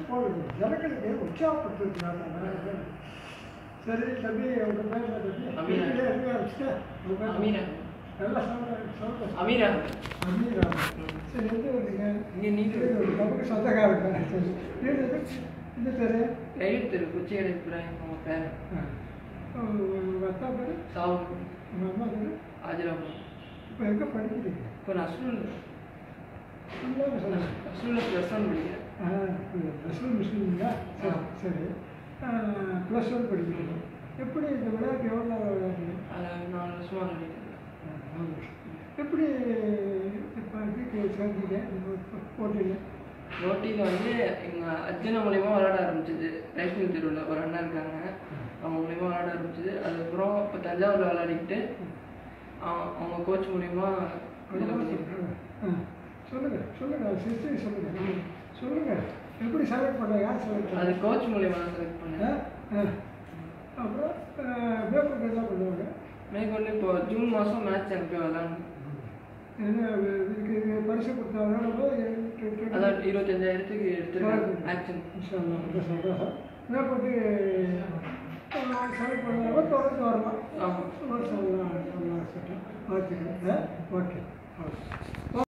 போகுது ஜனங்களுக்கு உற்சாகப்பட்டிருக்கிறாங்க. சரி தம்பி, உங்க பேர் என்ன தம்பி? அமீரா. நல்லா சொல்லுங்க. அமீரா. அமீரா. சரி, எந்த வருங்க? இங்கே நீட்டு நமக்கு சொந்தக்காரங்க. சரி, வீடு இந்த தெரு ரயில் தெரு குச்சி எடுக்கிறேன். உங்கள் பேர் உங்கள் அத்தா பேர்? சாவு. உங்கள் அம்மா பேர்? ஆஜராமா. இப்போ எங்கே படிக்கிறீங்க? இப்போ நான் அஸ்லூல் சொல்லுங்கள். அஸ்லூலில் ப்ளஸ் ஒன் படிக்கிறேன். ரசூல் முஸ்லீம்ங்களா? சரி. ப்ளஸ் ஒன் படிக்கிறீங்க. எப்படி இந்த விளையாட்டு எவ்வளோ நாள் விளையாடுறீங்க? அதில் 4 வருஷமாக விளையாடிக்கிறேன். 4 வருஷம். எப்படி இப்போ இதுக்கு சேர்ந்தீங்க போட்டியில்? போட்டியில் வந்து எங்கள் அர்ஜுனா மூலிமா விளையாட ஆரம்பிச்சிது. ரேஷனல் தெருவில் ஒரு அண்ணா இருக்காங்க, அவங்க மூலிமா விளையாட ஆரம்பிச்சிது. அதுக்கப்புறம் இப்போ தஞ்சாவூரில் விளையாடிக்கிட்டு அவங்க கோச் மூலிமா இதில் பண்ணியிருக்காங்க. சொல்லுங்கள் சிஸ்டர் சொல்லுங்கள். எப்படி செலக்ட் பண்ண? யார் செலக்ட் பண்ண? அது கோச் மூலிமா தான் செலக்ட் பண்ணேன். அப்புறம் மேற்கொண்டு என்ன பண்ணுவாங்க? மேற்கொண்டு இப்போ ஜூன் மாதம் மேட்ச் எனக்கு விளாடணும். என்ன இதுக்கு பரிசு கொடுத்தாங்க? அதான் 25,000க்கு எடுத்துருக்காங்க ஆக்ஷன். சந்தோஷம். மேற்கொண்டு செலக்ட் பண்ணாங்க, தொடர்ந்து வரலாம். ஆமாம். சொல்லலாம். ஓகே.